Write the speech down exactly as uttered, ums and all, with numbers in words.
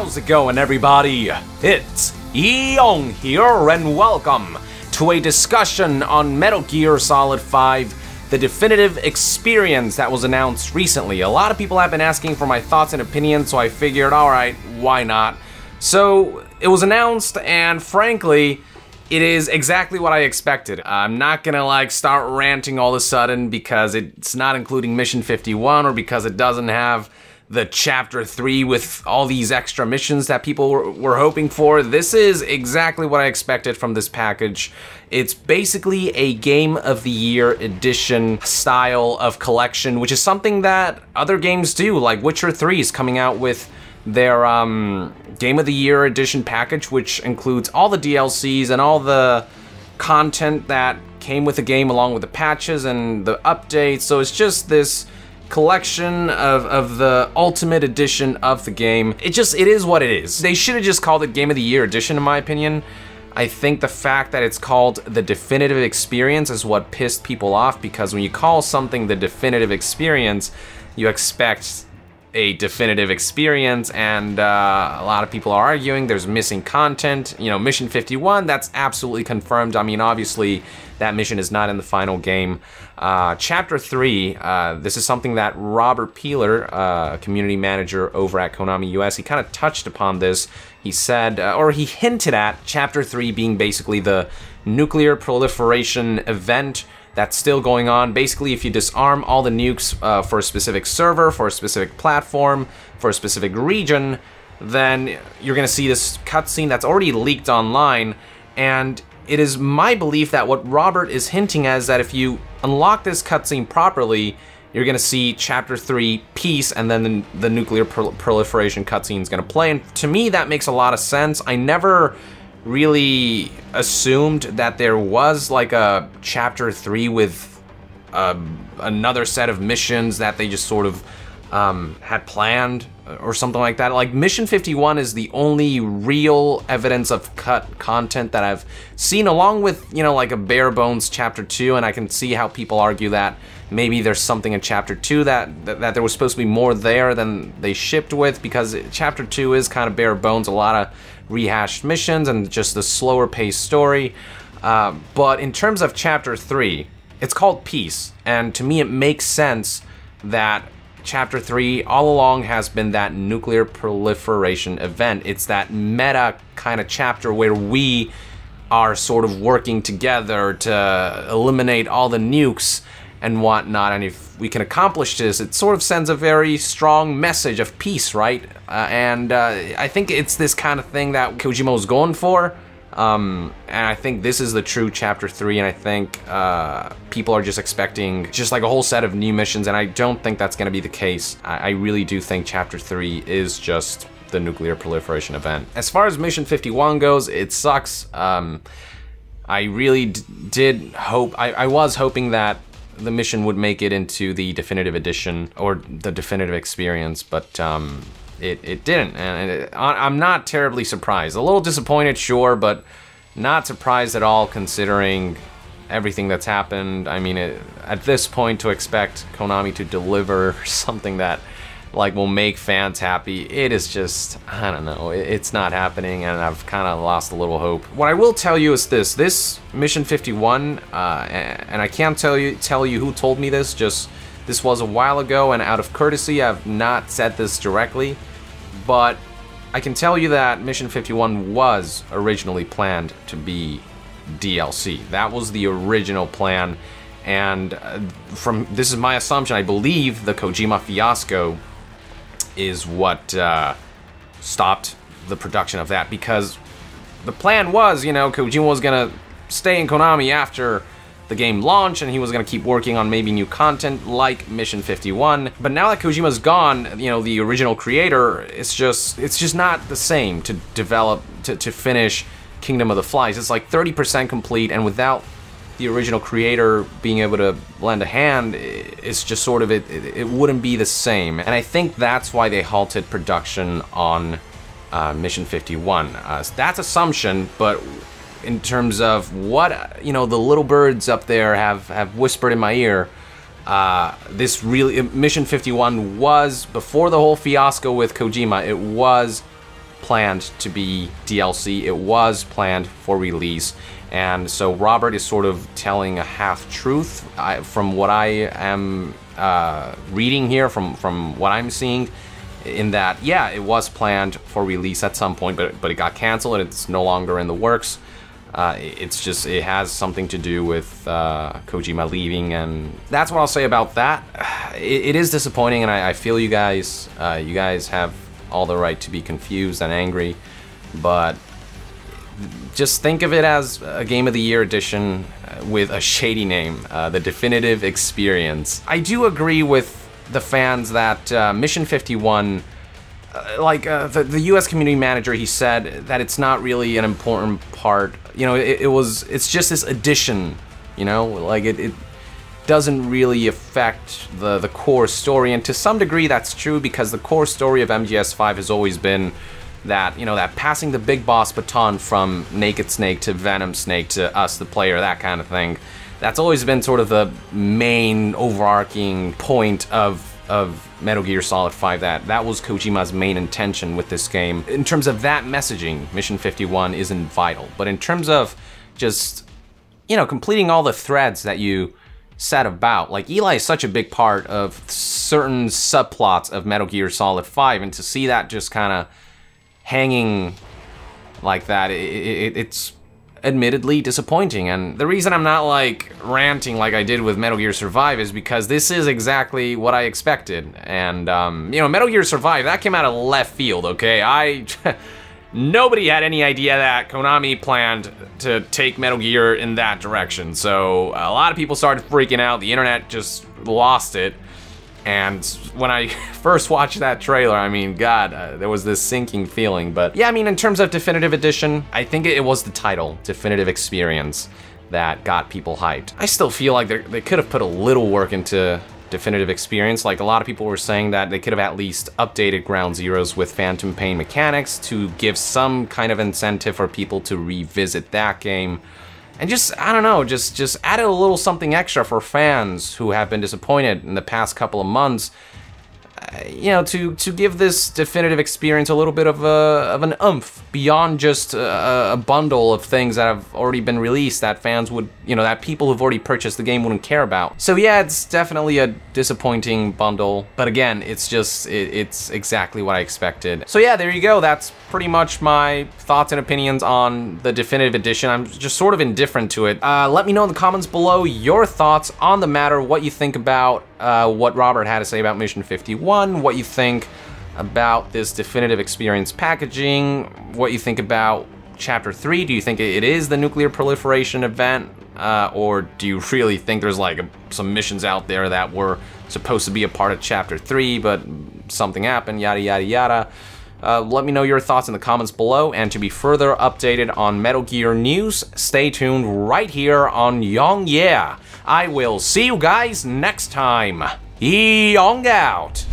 How's it going, everybody? It's Eong here, and welcome to a discussion on Metal Gear Solid five, the definitive experience that was announced recently. A lot of people have been asking for my thoughts and opinions, so I figured, alright, why not? So, it was announced, and frankly, it is exactly what I expected. I'm not gonna like start ranting all of a sudden because it's not including Mission fifty-one or because it doesn't have the Chapter three with all these extra missions that people were, were hoping for. This is exactly what I expected from this package. It's basically a Game of the Year edition style of collection, which is something that other games do, like Witcher three is coming out with their um, Game of the Year edition package, which includes all the D L Cs and all the content that came with the game along with the patches and the updates. So it's just this collection of, of the ultimate edition of the game. It just, it is what it is. They should have just called it Game of the Year edition, in my opinion. I think the fact that it's called the definitive experience is what pissed people off, because when you call something the definitive experience, you expect a definitive experience, and uh, a lot of people are arguing there's missing content. You know, Mission fifty-one, that's absolutely confirmed. I mean, obviously, that mission is not in the final game. Uh, Chapter three, uh, this is something that Robert Peeler, uh, community manager over at Konami U S, he kind of touched upon this. He said, uh, or he hinted at Chapter three being basically the nuclear proliferation event that's still going on. Basically, if you disarm all the nukes uh, for a specific server, for a specific platform, for a specific region, then you're gonna see this cutscene that's already leaked online. And it is my belief that what Robert is hinting at is that if you unlock this cutscene properly, you're gonna see Chapter three Peace, and then the, the nuclear pro proliferation cutscene is gonna play. And to me, that makes a lot of sense. I never really assumed that there was like a Chapter three with uh, another set of missions that they just sort of um, had planned or something like that. Like, Mission fifty-one is the only real evidence of cut content that I've seen, along with, you know, like a bare bones Chapter two, and I can see how people argue that maybe there's something in Chapter two that, that, that there was supposed to be more there than they shipped with, because Chapter two is kind of bare bones, a lot of rehashed missions and just a slower paced story. Uh, but in terms of Chapter three, it's called Peace, and to me it makes sense that Chapter three all along has been that nuclear proliferation event. It's that meta kind of chapter where we are sort of working together to eliminate all the nukes and whatnot, and if we can accomplish this, it sort of sends a very strong message of peace, right? Uh, and uh, I think it's this kind of thing that Kojima was going for, um, and I think this is the true Chapter three, and I think uh, people are just expecting just like a whole set of new missions, and I don't think that's gonna be the case. I, I really do think Chapter three is just the nuclear proliferation event. As far as Mission fifty-one goes, it sucks. Um, I really d did hope, I, I was hoping that the mission would make it into the definitive edition or the definitive experience, but um, it, it didn't, and it, I'm not terribly surprised. A little disappointed, sure, but not surprised at all considering everything that's happened. I mean, it, at this point, to expect Konami to deliver something that like will make fans happy, it is just, I don't know, it, it's not happening, and I've kind of lost a little hope. What I will tell you is this, this Mission fifty-one, uh, and I can't tell you tell you who told me this, just this was a while ago, and out of courtesy I've not said this directly, but I can tell you that Mission fifty-one was originally planned to be D L C. That was the original plan, and uh, from, this is my assumption, I believe the Kojima fiasco is what uh, stopped the production of that, because the plan was, you know, Kojima was gonna stay in Konami after the game launched, and he was gonna keep working on maybe new content like Mission fifty-one. But now that Kojima's gone, you know, the original creator, it's just, it's just not the same to develop, to, to finish Kingdom of the Flies. It's like thirty percent complete, and without the original creator being able to lend a hand, it's just sort of, it, it, it wouldn't be the same. And I think that's why they halted production on uh, Mission fifty-one. Uh, so that's assumption, but in terms of what, you know, the little birds up there have, have whispered in my ear, uh, this really, Mission fifty-one was, before the whole fiasco with Kojima, it was planned to be D L C. It was planned for release. And so Robert is sort of telling a half-truth from what I am uh, reading here, from, from what I'm seeing, in that, yeah, it was planned for release at some point, but, but it got canceled and it's no longer in the works. Uh, it's just, it has something to do with uh, Kojima leaving, and that's what I'll say about that. It, it is disappointing, and I, I feel you guys, uh, you guys have all the right to be confused and angry, but just think of it as a Game of the Year edition with a shady name, uh, the Definitive Experience. I do agree with the fans that uh, Mission fifty-one, uh, like uh, the, the U S community manager, he said that it's not really an important part. You know, it, it was, it's just this addition, you know, like it, it doesn't really affect the, the core story. And to some degree that's true, because the core story of M G S five has always been that, you know, that passing the big boss baton from Naked Snake to Venom Snake to us, the player, that kind of thing. That's always been sort of the main overarching point of of Metal Gear Solid five. That that was Kojima's main intention with this game. In terms of that messaging, Mission fifty-one isn't vital. But in terms of just, you know, completing all the threads that you set about, like Eli is such a big part of certain subplots of Metal Gear Solid five, and to see that just kind of hanging like that, it, it, it's admittedly disappointing. And the reason I'm not like ranting like I did with Metal Gear Survive is because this is exactly what I expected. And um, you know, Metal Gear Survive, that came out of left field, okay? I nobody had any idea that Konami planned to take Metal Gear in that direction. So a lot of people started freaking out. The internet just lost it. And when I first watched that trailer, I mean, God, uh, there was this sinking feeling. But yeah, I mean, in terms of Definitive Edition, I think it was the title, Definitive Experience, that got people hyped. I still feel like they could have put a little work into Definitive Experience. Like, a lot of people were saying that they could have at least updated Ground Zeroes with Phantom Pain mechanics to give some kind of incentive for people to revisit that game. And just, I don't know, just, just added a little something extra for fans who have been disappointed in the past couple of months. Uh, you know, to, to give this Definitive Experience a little bit of, a, of an oomph beyond just a, a bundle of things that have already been released that fans would, you know, that people who've already purchased the game wouldn't care about. So yeah, it's definitely a disappointing bundle, but again, it's just, it, it's exactly what I expected. So yeah, there you go. That's pretty much my thoughts and opinions on the Definitive Edition. I'm just sort of indifferent to it. Uh, let me know in the comments below your thoughts on the matter, what you think about uh, what Robert had to say about Mission fifty-one, what you think about this Definitive Experience packaging, what you think about Chapter three. Do you think it is the nuclear proliferation event, uh, or do you really think there's like a, some missions out there that were supposed to be a part of Chapter three, but something happened, yada yada yada. Uh, let me know your thoughts in the comments below, and to be further updated on Metal Gear news, stay tuned right here on Yong Yeah. I will see you guys next time. Yong out.